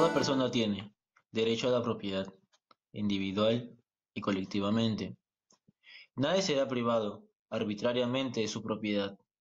Toda persona tiene derecho a la propiedad, individual y colectivamente. Nadie será privado arbitrariamente de su propiedad.